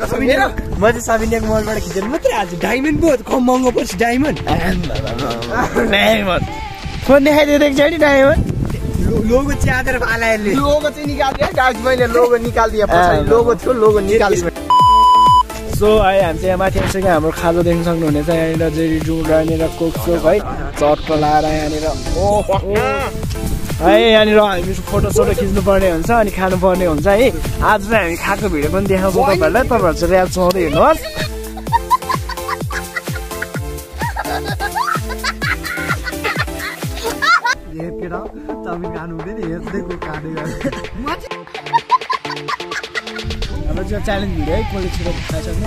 म चाहिँ साबिनियाको मोबाइलबाट खिचेर मात्रै आज डायमन्ड पो कम महँगो पर्छ डायमन्ड फोन देखाइदियो एकचोटि डायमन्ड लोगो च्यातेर पालाले लोगो चाहिँ निकालिदिए गाइस मैले लोगो निकालिदिए पछाडि लोगो थियो लोगो निकालिदिए सो है हामी चाहिँ यहाँ माथि आइसक्यो हाम्रो खाजा देख्न सक्नुहुनेछ यहाँनिर जेरी जुङ र यहाँनिर कोकसोक है चट्ट लाएर यहाँनिर है यहाँनिर हामी फोटोसोटो खिच्नु पर्ने हुन्छ अनि खानु पर्ने हुन्छ है आज चाहिँ हामी खाएको भिडियो पनि देखाउँछौँ तपाईँहरूलाई तपाईँहरू चाहिँ ऱ्याप चलाउँदै हेर्नुहोस् हाम्रो चाहिँ च्यालेन्ज भिडियो है कसले छिटो खाइसक्ने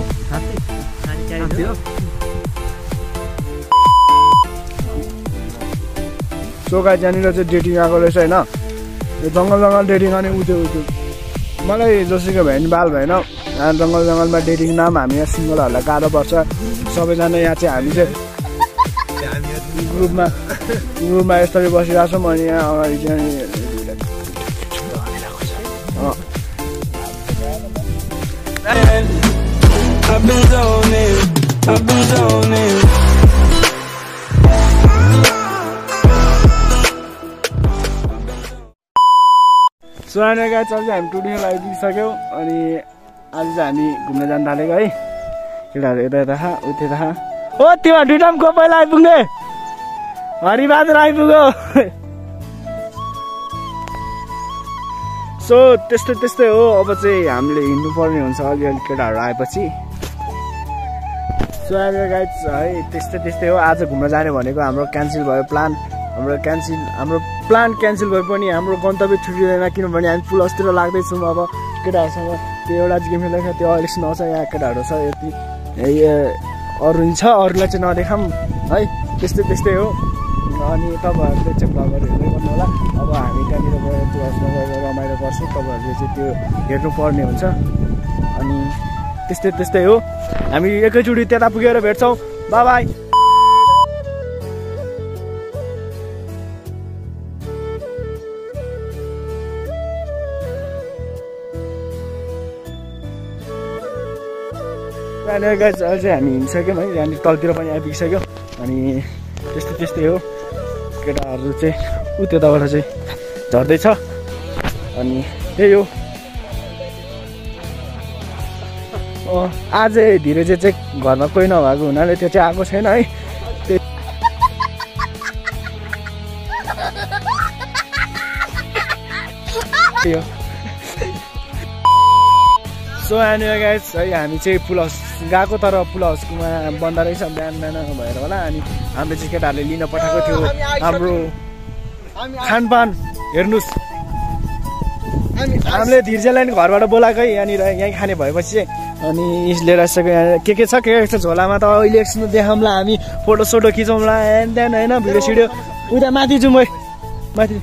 सो गाइस यहाँनिर चाहिँ डेटिङ आएको रहेछ होइन यो जङ्गल डेटिङ अनि उठ्यो मलाई जोसुकै भयो नि बाल भएन जङ्गलमा डेटिङ नाम हामी यहाँ सिङ्गलहरूलाई गाह्रो पर्छ सबैजना यहाँ चाहिँ हामी चाहिँ ग्रुपमा यसरी बसिरहेको छौँ अनि यहाँ अगाडि चाहिँ सो यहाँनिर गाइस चाहिँ हामी टुरिङमा आइपुगिसक्यौँ अनि आज चाहिँ हामी घुम्न जान थालेको है केटाहरू यता यता उता यता हो त्यो दुइटा पनि को पहिला आइपुग्ने हरिबहादुर आइपुग्यो सो त्यस्तै हो अब चाहिँ हामीले हिँड्नु पर्ने हुन्छ अलिअलि केटाहरू आएपछि सो यहाँनिर गाइस है त्यस्तै हो आज घुम्न जाने भनेको हाम्रो क्यान्सल भयो प्लान हाम्रो प्लान क्यान्सल भए पनि हाम्रो गन्तव्य छुटिँदैन किनभने हामी पुलसतिर लाग्दैछौँ अब केटाहरूसँग त्यो एउटा गेम खेलेको त्यो अहिलेसम्म नआउँछ यहाँ केटाहरू छ यति अरू छ अरूलाई चाहिँ नदेखाऊँ है त्यस्तै हो अनि तपाईँहरूले चाहिँ भ्लगहरू हेर्दै गर्नु होला अब हामी त्यहाँनिर गएर पुलसमा गएर रमाइलो गर्छौँ तपाईँहरूले चाहिँ त्यो हेर्नुपर्ने हुन्छ अनि त्यस्तै हो हामी एकैचोटि त्यता पुगेर भेट्छौँ बाई यहाँनिर गाइस चाहिँ हामी हिँडिसक्यौँ है यहाँनिर तलतिर पनि आइपुगिसक्यो अनि त्यस्तै हो केटाहरू चाहिँ त्यताबाट चाहिँ झर्दैछ अनि त्यही हो आज धीरे चाहिँ घरमा कोही नभएको हुनाले त्यो चाहिँ आएको छैन है त्यही हो सो यहाँनिर गाइस है हामी चाहिँ पुल हाउस गएको तर पुल हाउसकोमा बन्द रहेछ बिहान भएर होला अनि हामीले चाहिँ केटाहरूले लिन पठाएको थियो हाम्रो खानपान हेर्नुहोस् हामीले धीर्जेलाई घरबाट बोलाएको है यहीँ खाने भएपछि चाहिँ अनि लिएर आइसक्यो यहाँ के छ झोलामा त अहिले एकछिन देखाउँला हामी फोटोसोटो खिचौँला त्यहाँ होइन भिडियो सिडियो उता माथि जाउँ माथि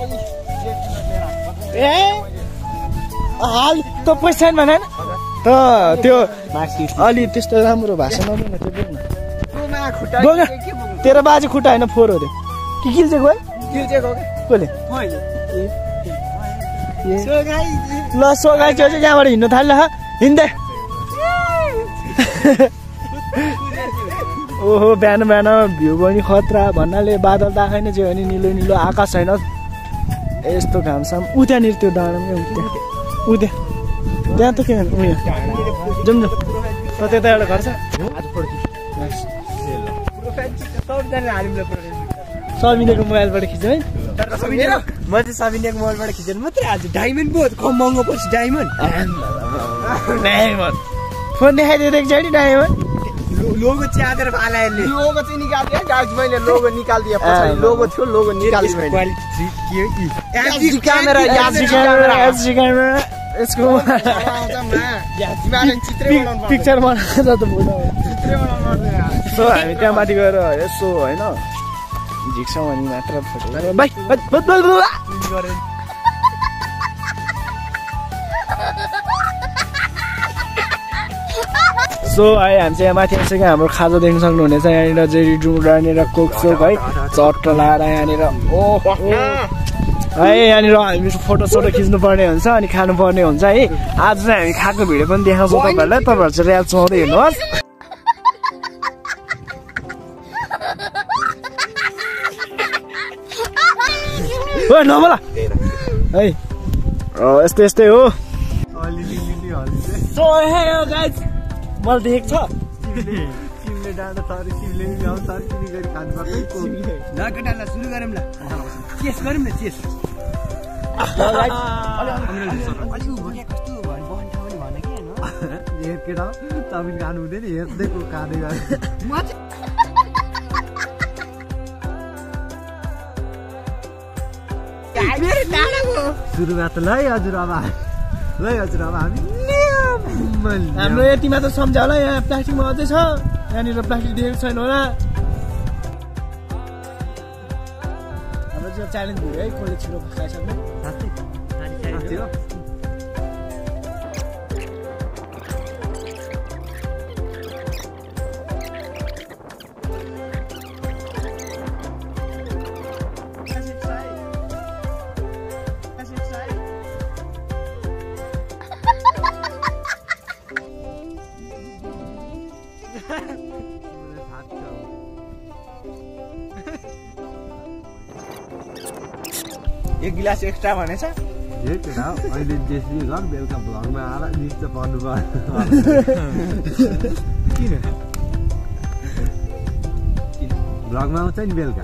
ए हाल त पैसा छैन भने त त्यो अलि त्यस्तो राम्रो भाषा नबोल्न त्यो बोल्न तेरो बाजे खुट्टा होइन फोहोर हो त्यो कि किल्चेको है कसले ल सो गाइस चाहिँ यहाँबाट हिँड्नु थाल्यो हिँड्दै ओहो बिहान भ्यू पनि खतरा भन्नाले बादल देखाएन चाहिँ अनि निलो आकाश छैन यस्तो घामसाम उतानिर त्यो डाँडामै त्यहाँ त के उयो जाउँ त त्यता एउटा घर छ सबिनाको मोबाइलबाट खिच्यो है म चाहिँ साबिनियाको मोबाइलबाट खिचेर मात्रै आज डायमन्ड पो कम महँगो पर्छ डायमन्ड फोन देखाइदियो एकचोटि डायमन्ड लोगो च्यातेर पालाले लोगो चाहिँ निकालिदिए गाइस मैले लोगो निकालिदिए पछाडि लोगो थियो लोगो निकालिदिए मैले क्यामेरा यसको पिक्चर बनाउँछ त सो हामी त्यहाँ माथि गएर यसो होइन झिक्छौँ अनि मात्र फोटो सो है हामी चाहिँ यहाँ माथि आइसक्यो हाम्रो खाजा देख्न सक्नुहुनेछ यहाँनिर जेरी जुङ र यहाँनिर कोकसोक है चट्ट लाएर यहाँनिर है यहाँनिर हामी फोटोसोटो खिच्नुपर्ने हुन्छ अनि खानुपर्ने हुन्छ है। आज चाहिँ हामी खाएको भिडियो पनि देखाउँछौँ तपाईँहरूलाई, तपाईँहरू चाहिँ रियाल चलाउँदै हेर्नुहोस्। ओ नबोला है यस्तै यस्तै हो। सो हे गाइस मलाई देखेको छ शिवले डाँडा सरी शिवले नि आउँछ सरी तिमी गरी खानु पर्छ ल केटालाई सुरु गरौँ ल चेस गरौँ न चेस अलि उ भोके कस्तो भयो बहन ठाउँ नि भने के हैन हेर केटा तपाईँ खानु हुँदैन हेर्दैको काँदै गरे म मेरो डाँडाको सुरुवात ल हजुर अब हामी हाम्रो यतिमा त सम्झ्या होला। यहाँ प्लास्टिकमा अझै छ, यहाँनिर प्लास्टिक देखेको छैन होला। हाम्रो चाहिँ च्यालेन्ज भयो है, कसले छिटो खाइसक्ने। एक गिलास एक्स्ट्रा भनेछ हे केटा अहिले जेसी घर बेलुका भ्लगमा आएर निश्चय पर्नु भयो किन भ्लगमा आउँछ नि बेलुका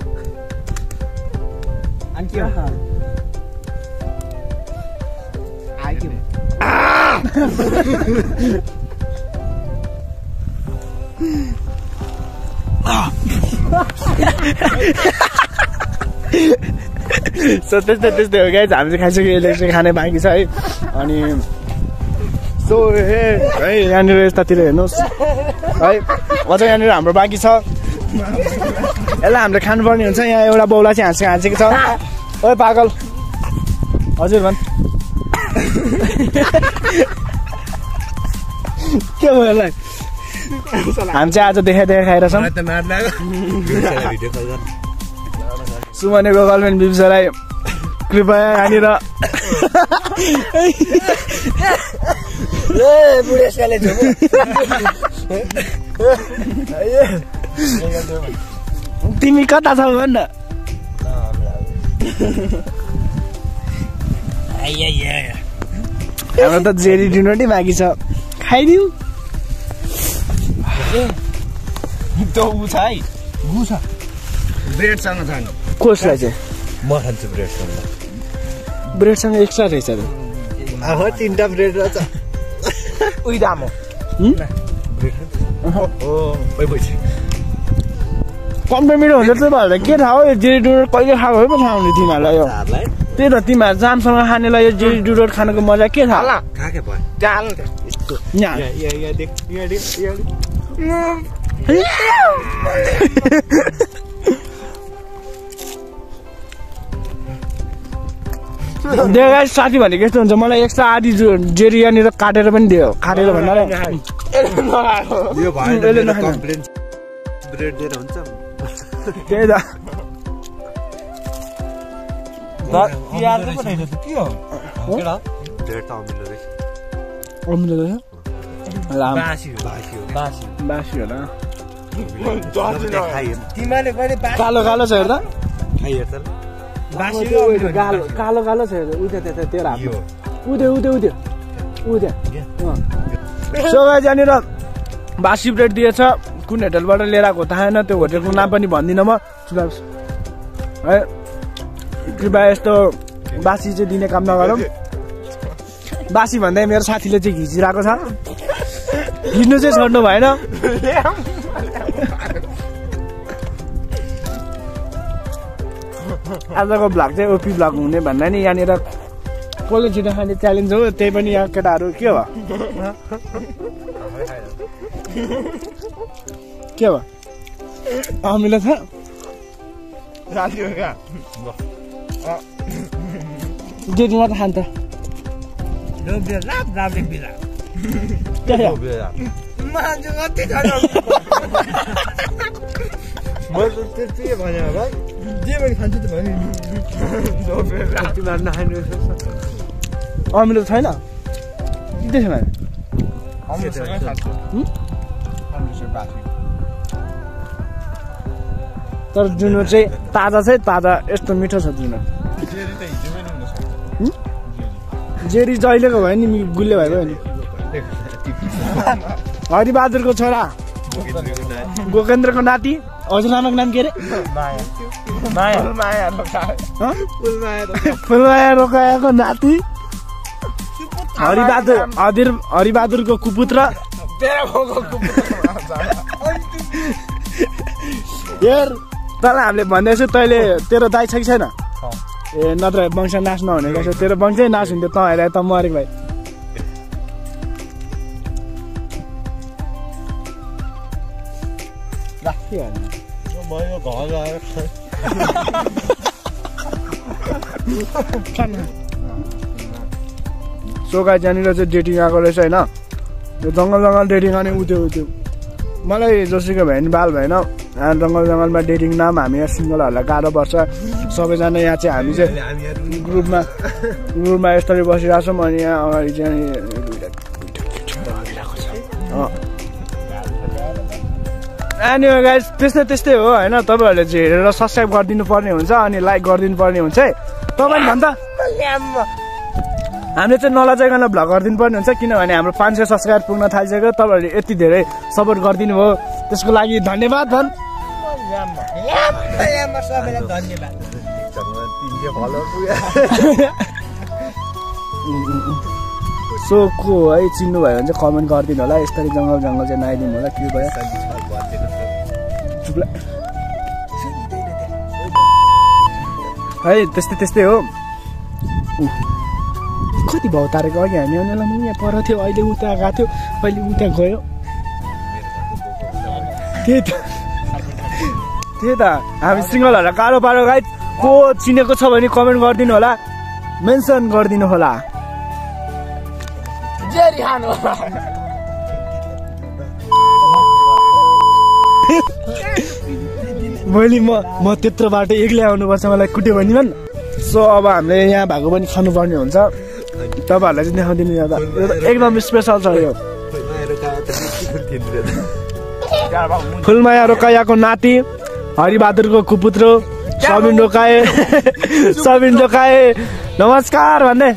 अनि के हो आइके सो त्यस्तै हो गाइस, हामी चाहिँ खाइसक्यो, यसले चाहिँ खाने बाँकी छ है। अनि सो है यहाँनिर यतातिर हेर्नुहोस् है, अझ यहाँनिर हाम्रो बाँकी छ, यसलाई हामीले खानुपर्ने हुन्छ। यहाँ एउटा बौला चाहिँ हाँसेको छ। ओ पागल हजुर भन् के भयो यसलाई? हामी चाहिँ आज देखाइ खाइरहेछौँ। सुमनेको गर्लफ्रेन्ड बिबिसालाई कृपया यहाँनिर तिमी कता छौ भन् न? हाम्रो त जेरी डिनर नै बाँकी छ, खाइदिउ। ब्रेडसँग खानु कसलाई चाहिँ म खान्छु ब्रेडसँग एक्स्ट्रा रहेछ त। अब 3टा ब्रेड रहेछ उही दाम हो कम्पे मिठो हुन्छ त्यो भएर के थाहा हो? यो जेरी डुडर कहिले खाएको हो पो थाहा हुने तिमीहरूलाई। यो त्यही त तिमीहरू जामसँग खानेलाई यो जेरी डुडर खानुको मजा के थाहा? साथी भनेको यस्तो हुन्छ, मलाई एक्स्ट्रा आधी जेरी यहाँनिर काटेर पनि दियो, काटेर भन्नाले त्यही त बासी होला। कालो कालो छ हेर्दा, कालो कालो छ हेर्दा उद्यो त्यता त्यो उद्यो सो गाइस यहाँनिर बासी ब्रेड दिएछ। कुन होटलबाट लिएर आएको थाहा छैन, त्यो होटलको नाम पनि भन्दिनँ म है। कृपया यस्तो बासी चाहिँ दिने काम नगरौँ। बासी भन्दा मेरो साथीले चाहिँ घिचिरहेको छ, हिँड्नु चाहिँ छोड्नु भएन। आजको भ्लग चाहिँ ओपी भ्लग हुने भन्दा नि यहाँनिर कसले छिटो खाने च्यालेन्ज हो, त्यही पनि यहाँ केटाहरू के हो के भयो हामीलाई थाहा जेठीमा त खान्छ म त त्यति भने भाइ जे पनि खान्छु त भने तिमीहरू नखानु अमिलो छैन त्यसो भए तर जुनो चाहिँ ताजा यस्तो मिठो छ जुनो जेरी जहिलेको भयो नि गुल्ले भयो नि हरिबहादुरको छोरा गोकेन्द्रको नाति हजुर नामको नाम के अरे फुलमाया रोकायाको नाति हरिबहादुरको कुपुत्र हेर तँलाई हामीले भन्दैछु तैँले तेरो दाइ छ कि छैन ए नत्र वंश नाश नहुने रहेछ तेरो वंशै नाश हुन्थ्यो तँ हेर त मरेको भाइ सोका त्यहाँनिर चाहिँ डेटिङ आएको रहेछ होइन त्यो जङ्गल डेटिङ आउने उत्यो मलाई जोसुकै भयो नि बाल भएन जङ्गलमा डेटिङ नाम हामी यहाँ सिङ्गलहरूलाई गाह्रो पर्छ सबैजना यहाँ चाहिँ हामी चाहिँ ग्रुपमा यसरी बसिरहेको छौँ अनि यहाँ अगाडि चाहिँ एनिवे गाइस त्यस्तै हो होइन तपाईँहरूले चाहिँ हेरेर सब्सक्राइब गरिदिनु पर्ने हुन्छ अनि लाइक गरिदिनु पर्ने हुन्छ है तपाईँ भन्छ हामीले चाहिँ नलजाइकन भ्लग गरिदिनु पर्ने हुन्छ किनभने हाम्रो 500 सब्सक्राइबर पुग्न थालिसक्यो तपाईँहरूले यति धेरै सपोर्ट गरिदिनु भयो त्यसको लागि धन्यवाद भन् सोको है चिन्नु भयो भने चाहिँ कमेन्ट गरिदिनु होला यसरी जङ्गल चाहिँ नआइदिनु होला के भयो है त्यस्तै हो कति भाउ तारेको अघि हामी आउनेलाई यहाँ पर थियो अहिले उता गएको थियो अहिले उता गयो त्यही त हामी सिङ्गलहरूलाई गाह्रो पारो गाइड को चिनेको छ भने कमेन्ट गरिदिनु होला मेन्सन गरिदिनु होला मैले म त्यत्रो बाटो एक्लै आउनुपर्छ मलाई कुट्यो भने भन् सो अब हामीले यहाँ भएको पनि खानुपर्ने हुन्छ तपाईँहरूलाई चाहिँ देखाउँदिनु एकदम स्पेसल छ यो फुलमाया रोकायाको नाति हरिबहादुरको कुपुत्र सबिन रोकाए नमस्कार भन्दै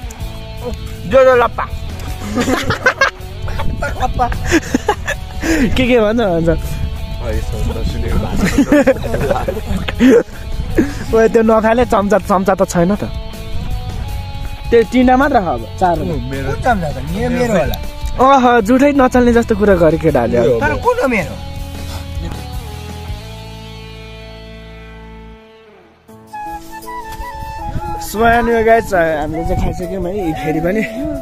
के भन्छ त्यो नखाले चम्चा त छैन त त्यो टिना मात्र अब 4 अह जुठै नचल्ने जस्तो कुरा गरे केटाहरूले सुहानी गाइस हामीले चाहिँ खाइसक्यौँ है फेरि पनि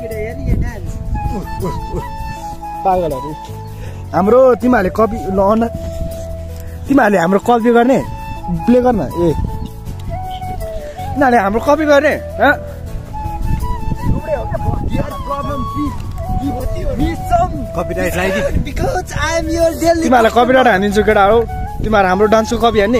पागलहरू हाम्रो तिमीहरूले कपी तिमीहरूले हाम्रो कपी गर्ने प्ले गर्न ए तिमीहरूले हाम्रो कपी गर्ने तिमीहरूलाई कपिराइट हानिदिन्छु केटा हो तिमीहरू हाम्रो डान्सको कपी हान्ने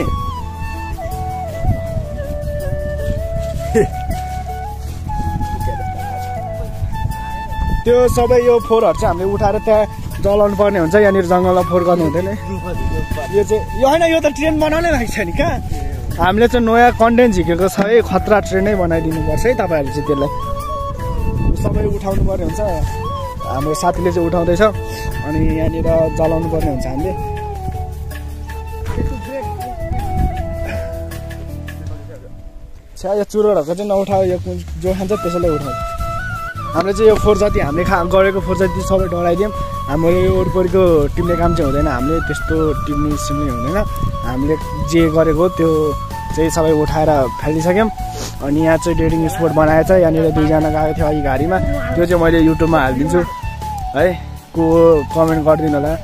त्यो सबै यो फोहोरहरू चाहिँ हामीले उठाएर त्यहाँ जलाउनु पर्ने हुन्छ यहाँनिर जङ्गलमा फोहोर गर्नु हुँदैन यो चाहिँ यो होइन यो त ट्रेन बनाउनै भएको छ नि कहाँ हामीले चाहिँ नयाँ कन्टेन्ट झिकेको छ है खतरा ट्रेनै बनाइदिनु पर्छ है तपाईँहरूले चाहिँ त्यसलाई सबै उठाउनु पर्ने हुन्छ हाम्रो साथीले चाहिँ उठाउँदैछ अनि यहाँनिर जलाउनु पर्ने हुन्छ हामीले यो चुरोहरूको चाहिँ नउठायो यो जो खान्छ त्यसैलाई उठाउँछ हामीले चाहिँ यो फोहोर जति हामीले गरेको फोहोर जति सबै डराइदियौँ हाम्रो यो वरिपरिको टिम्ने काम चाहिँ हुँदैन हामीले त्यस्तो टिम्ने सिम्ने हुँदैन हामीले जे गरेको त्यो चाहिँ सबै उठाएर फालिसक्यौँ अनि यहाँ चाहिँ डेटिङ स्पोट बनाएको छ यहाँनिर 2 जना गएको थियो अघि गाडीमा त्यो चाहिँ मैले युट्युबमा हालिदिन्छु है को कमेन्ट गरिदिनु होला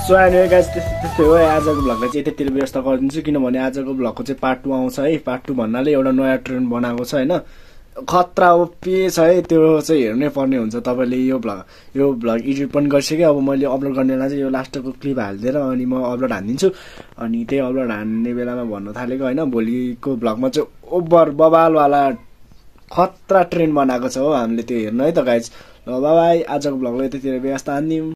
सो एनिवे गाइस त्यस्तै हो आजको भ्लगलाई चाहिँ यतितिर व्यवस्था गरिदिन्छु किनभने आजको भ्लगको चाहिँ पार्ट 2 आउँछ है पार्ट 2 भन्नाले एउटा नयाँ ट्रेन बनाएको छ हैन खतरा ओपी छ है त्यो चाहिँ हेर्नै पर्ने हुन्छ तपाईले यो भ्लग एडिट पनि गरिसके अब मैले अपलोड गर्ने बेला चाहिँ यो लास्टको क्लिप हालिदिएर अनि म अपलोड हान्दिन्छु अनि त्यही अपलोड हान्ने बेलामा भन्न थालेको हैन भोलिको भ्लगमा चाहिँ ओभर बबालवाला खतरा ट्रेन बनाएको छ हो हामीले त्यो हेर्नु है त गाइस ल बाइ बाइ आजको भ्लगलाई यतितिर व्यवस्था हान्दियौं